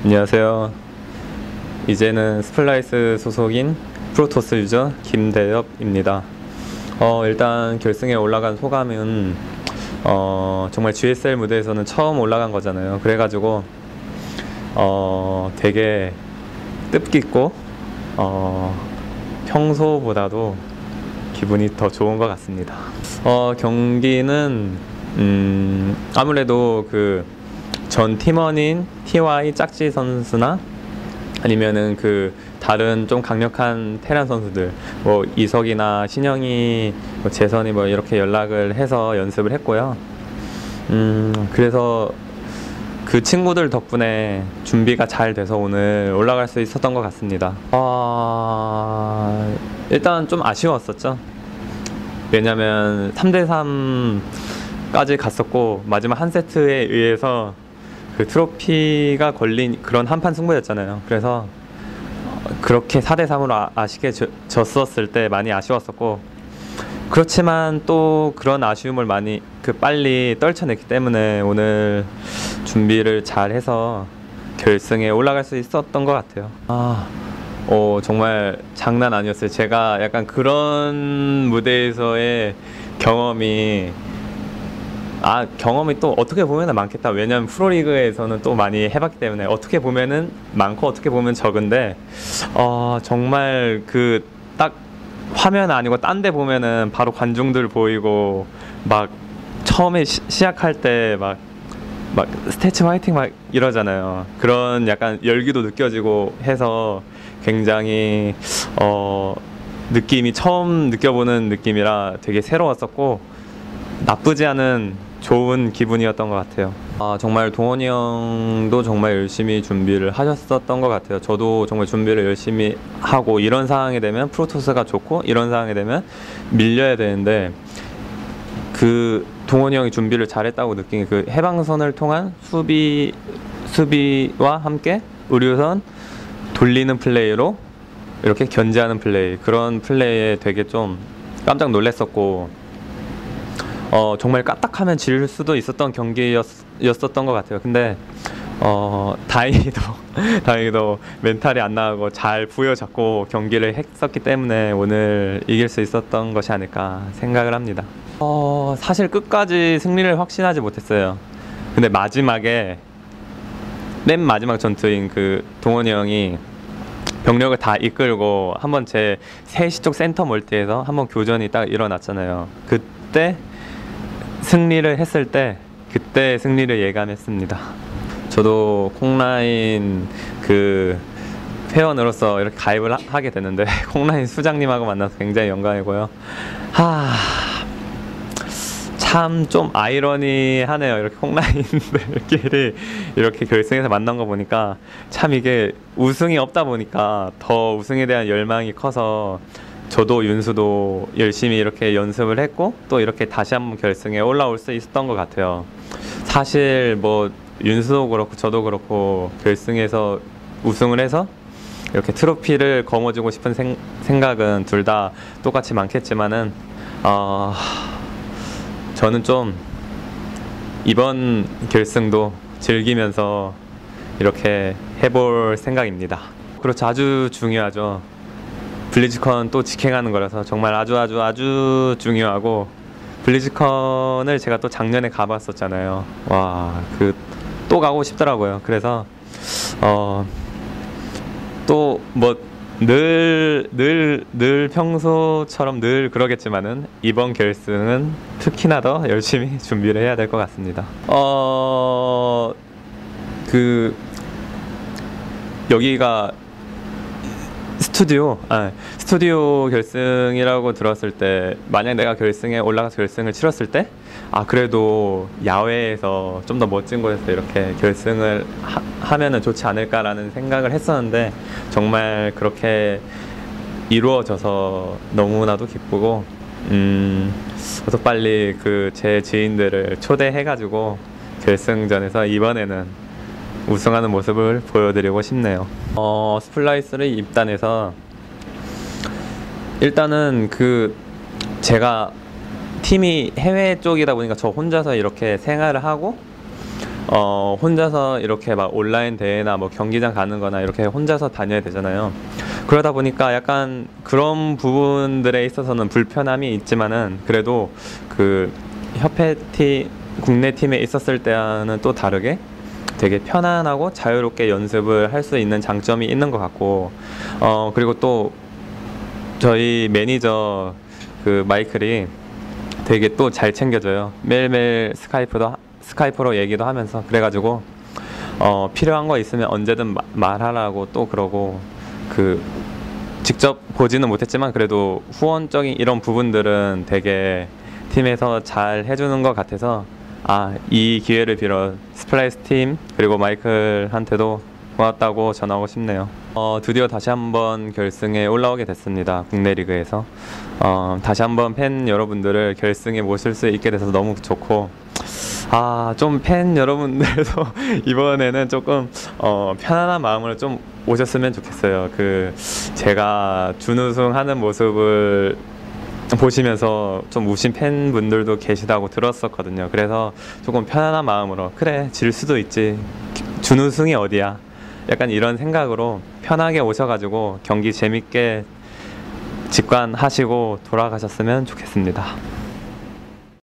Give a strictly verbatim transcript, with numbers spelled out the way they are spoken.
안녕하세요. 이제는 스플라이스 소속인 프로토스 유저 김대엽입니다. 어, 일단 결승에 올라간 소감은 어, 정말 지에스엘 무대에서는 처음 올라간 거잖아요. 그래가지고 어, 되게 뜻깊고 어, 평소보다도 기분이 더 좋은 것 같습니다. 어, 경기는 음, 아무래도 그 전 팀원인 티와이 짝지 선수나 아니면은 그 다른 좀 강력한 테란 선수들 뭐 이석이나 신영이 뭐 재선이 뭐 이렇게 연락을 해서 연습을 했고요. 음 그래서 그 친구들 덕분에 준비가 잘 돼서 오늘 올라갈 수 있었던 것 같습니다. 아 일단 좀 아쉬웠었죠. 왜냐면 삼 대 삼까지 갔었고 마지막 한 세트에 의해서 그 트로피가 걸린 그런 한판 승부였잖아요. 그래서 그렇게 사 대 삼으로 아, 아쉽게 져, 졌었을 때 많이 아쉬웠었고, 그렇지만 또 그런 아쉬움을 많이 그 빨리 떨쳐냈기 때문에 오늘 준비를 잘 해서 결승에 올라갈 수 있었던 것 같아요. 아, 어, 정말 장난 아니었어요. 제가 약간 그런 무대에서의 경험이 아 경험이 또 어떻게 보면 많겠다. 왜냐면 프로리그에서는 또 많이 해봤기 때문에 어떻게 보면은 많고 어떻게 보면 적은데 어 정말 그 딱 화면 아니고 딴 데 보면은 바로 관중들 보이고 막 처음에 시, 시작할 때 막 막 스태츠 화이팅 막 이러잖아요. 그런 약간 열기도 느껴지고 해서 굉장히 어 느낌이 처음 느껴보는 느낌이라 되게 새로웠었고 나쁘지 않은 좋은 기분이었던 것 같아요. 아, 정말 동원이 형도 정말 열심히 준비를 하셨었던 것 같아요. 저도 정말 준비를 열심히 하고 이런 상황이 되면 프로토스가 좋고 이런 상황이 되면 밀려야 되는데 그 동원이 형이 준비를 잘했다고 느낀 게 그 해방선을 통한 수비 수비와 함께 의료선 돌리는 플레이로 이렇게 견제하는 플레이, 그런 플레이에 되게 좀 깜짝 놀랐었고 어, 정말 까딱하면 질 수도 있었던 경기였었던 것 같아요. 근데 어, 다행히도 다행히도 멘탈이 안 나가고 잘 부여잡고 경기를 했었기 때문에 오늘 이길 수 있었던 것이 아닐까 생각을 합니다. 어, 사실 끝까지 승리를 확신하지 못했어요. 근데 마지막에 맨 마지막 전투인 그 동원이 형이 병력을 다 이끌고 한번 제 세 시 쪽 센터 멀티에서 한번 교전이 딱 일어났잖아요. 그때 승리를 했을 때 그때 승리를 예감했습니다. 저도 콩라인 그 회원으로서 이렇게 가입을 하, 하게 됐는데 콩라인 수장님하고 만나서 굉장히 영광이고요. 하... 참 좀 아이러니하네요. 이렇게 콩라인들끼리 이렇게 결승에서 만난 거 보니까 참 이게 우승이 없다 보니까 더 우승에 대한 열망이 커서 저도 윤수도 열심히 이렇게 연습을 했고 또 이렇게 다시 한번 결승에 올라올 수 있었던 것 같아요. 사실 뭐 윤수도 그렇고 저도 그렇고 결승에서 우승을 해서 이렇게 트로피를 거머쥐고 싶은 생, 생각은 둘 다 똑같이 많겠지만은 어, 저는 좀 이번 결승도 즐기면서 이렇게 해볼 생각입니다. 그렇죠. 아주 중요하죠. 블리즈컨 또 직행하는 거라서 정말 아주 아주 아주 중요하고, 블리즈컨을 제가 또 작년에 가봤었잖아요. 와, 그 또 가고 싶더라고요. 그래서 어 또 뭐 늘 늘 늘 평소처럼 늘 그러겠지만은 이번 결승은 특히나 더 열심히 준비를 해야 될 것 같습니다. 어 그 여기가 스튜디오, 아, 스튜디오 결승이라고 들었을 때 만약 내가 결승에 올라가서 결승을 치렀을 때 아 그래도 야외에서 좀 더 멋진 곳에서 이렇게 결승을 하, 하면은 좋지 않을까라는 생각을 했었는데 정말 그렇게 이루어져서 너무나도 기쁘고 음, 어서 빨리 그 제 지인들을 초대해가지고 결승전에서 이번에는 우승하는 모습을 보여드리고 싶네요. 어, 스플라이스를 입단해서 일단은 그 제가 팀이 해외 쪽이다 보니까 저 혼자서 이렇게 생활을 하고 어, 혼자서 이렇게 막 온라인 대회나 뭐 경기장 가는 거나 이렇게 혼자서 다녀야 되잖아요. 그러다 보니까 약간 그런 부분들에 있어서는 불편함이 있지만은 그래도 그 협회팀, 국내 팀에 있었을 때와는 또 다르게 되게 편안하고 자유롭게 연습을 할 수 있는 장점이 있는 것 같고, 어, 그리고 또 저희 매니저 그 마이클이 되게 또 잘 챙겨줘요. 매일매일 스카이프도 하- 스카이프로 얘기도 하면서 그래가지고 어, 필요한 거 있으면 언제든 마- 말하라고 또 그러고, 그 직접 보지는 못했지만 그래도 후원적인 이런 부분들은 되게 팀에서 잘 해주는 것 같아서, 아, 이 기회를 빌어 스플라이스 팀 그리고 마이클한테도 고맙다고 전하고 싶네요. 어, 드디어 다시 한번 결승에 올라오게 됐습니다. 국내 리그에서. 어, 다시 한번 팬 여러분들을 결승에 모실 수 있게 돼서 너무 좋고, 아, 좀 팬 여러분들도 이번에는 조금 어, 편안한 마음으로 좀 오셨으면 좋겠어요. 그 제가 준우승 하는 모습을 보시면서 좀 우신 팬분들도 계시다고 들었었거든요. 그래서 조금 편안한 마음으로, 그래, 질 수도 있지, 준우승이 어디야, 약간 이런 생각으로 편하게 오셔가지고 경기 재밌게 직관하시고 돌아가셨으면 좋겠습니다.